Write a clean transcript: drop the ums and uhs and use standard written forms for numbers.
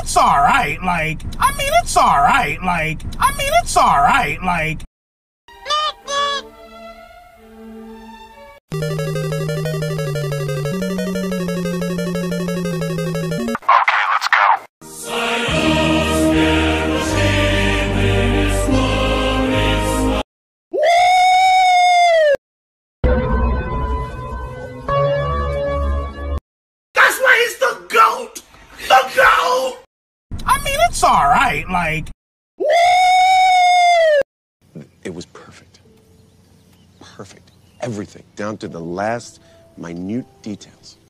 it's alright, like, it's alright, like, it's alright, like. Okay, let's go. That's why he's the GOAT! The GOAT! It's alright, like. It was perfect. Perfect. Everything, down to the last minute details.